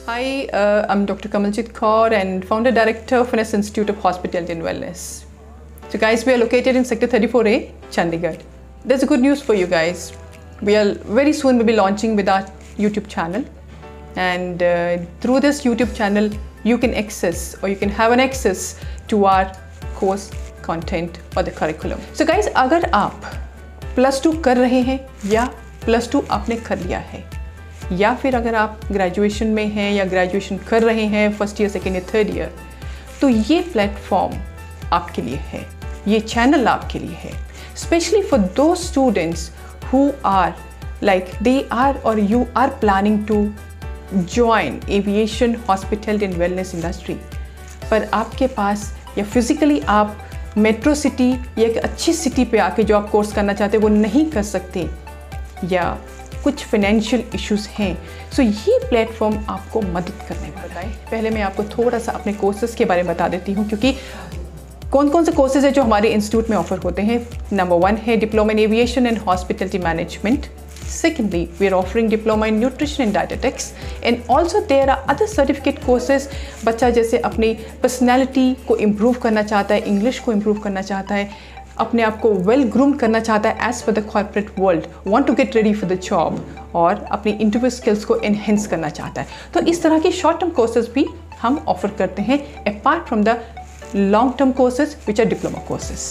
Hi, I'm Dr. Kamaljeet Kaur and Founder Director of Finesse Institute of Hospitality and Wellness. So guys, we are located in Sector 34A, Chandigarh. There's a good news for you guys. We are very soon will be launching with our YouTube channel, and through this YouTube channel, you can access or you can have an access to our course content or the curriculum. So guys, अगर आप +2 कर रहे हैं या +2 आपने कर लिया है, या फिर अगर आप ग्रेजुएशन में हैं या ग्रेजुएशन कर रहे हैं first year, second year, third year, तो ये प्लेटफॉर्म आपके लिए है, ये चैनल आपके लिए है, specially for the students who are like they are और you are planning to join aviation, hospitality and wellness industry, पर आपके पास या फिज़िकली आप मेट्रो सिटी या एक अच्छी सिटी पे आके जो आप कोर्स करना चाहते हैं वो नहीं कर सकते, या कुछ फाइनेंशियल इश्यूज़ हैं, सो ये प्लेटफॉर्म आपको मदद करने वाला है। पहले मैं आपको थोड़ा सा अपने कोर्सेज़ के बारे में बता देती हूँ, क्योंकि कौन कौन से कोर्सेज़ हैं जो हमारे इंस्टीट्यूट में ऑफर होते हैं। नंबर 1 है diploma in aviation and hospitality management. Secondly, we are offering diploma in nutrition and dietetics, and also there are other certificate courses. बच्चा जैसे अपनी पर्सनैलिटी को इम्प्रूव करना चाहता है, इंग्लिश को इम्प्रूव करना चाहता है, अपने आप को वेल ग्रूम करना चाहता है as per the corporate world, want to get ready for the job, और अपनी इंटरव्यू स्किल्स को एनहेंस करना चाहता है, तो इस तरह के शॉर्ट टर्म कोर्सेज भी हम ऑफर करते हैं apart from the long term courses which are diploma courses.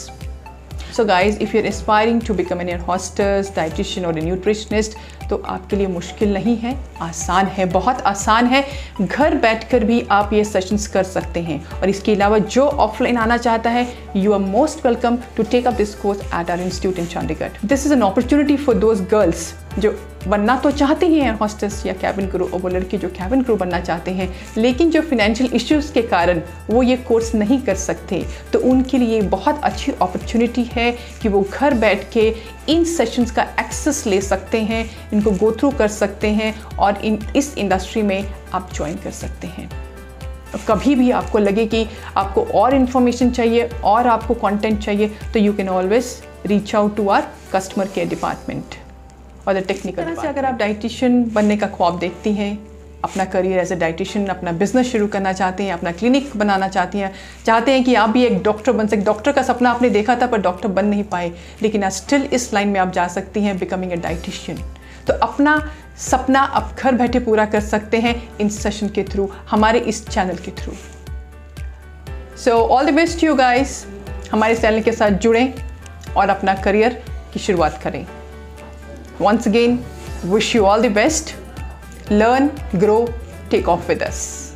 So guys, if you're aspiring to become an air hostess, dietitian or a nutritionist, तो आपके लिए मुश्किल नहीं है, आसान है, बहुत आसान है. घर बैठकर भी आप ये सेशंस कर सकते हैं, और इसके अलावा जो ऑफलाइन आना चाहता है, you are most welcome to take up this course at our institute in Chandigarh. This is an opportunity for those girls जो बनना तो चाहते हैं एयर हॉस्टेस या कैबिन क्रू, और वो लड़के जो कैबिन क्रू बनना चाहते हैं लेकिन जो फिनेंशियल इश्यूज़ के कारण वो ये कोर्स नहीं कर सकते, तो उनके लिए बहुत अच्छी अपॉर्चुनिटी है कि वो घर बैठ के इन सेशंस का एक्सेस ले सकते हैं, इनको गो थ्रू कर सकते हैं, और इस इंडस्ट्री में आप ज्वाइन कर सकते हैं. कभी भी आपको लगे कि आपको और इन्फॉर्मेशन चाहिए और आपको कंटेंट चाहिए, तो you can always reach out to our customer care department और द टेक्निकल डिपार्टमेंट. अगर आप डाइटिशियन बनने का ख्वाब देखती हैं, अपना करियर एज ए डाइटिशियन, अपना बिजनेस शुरू करना चाहते हैं, अपना क्लिनिक बनाना चाहते हैं कि आप भी एक डॉक्टर बन सकें. डॉक्टर का सपना आपने देखा था पर डॉक्टर बन नहीं पाए, लेकिन आज स्टिल इस लाइन में आप जा सकती हैं बिकमिंग ए डाइटिशियन. तो अपना सपना आप घर बैठे पूरा कर सकते हैं इन सेशन के थ्रू, हमारे इस चैनल के through. So all the best you guys, हमारे चैनल के साथ जुड़ें और अपना करियर की शुरुआत करें. Once again, wish you all the best. Learn, grow, take off with us.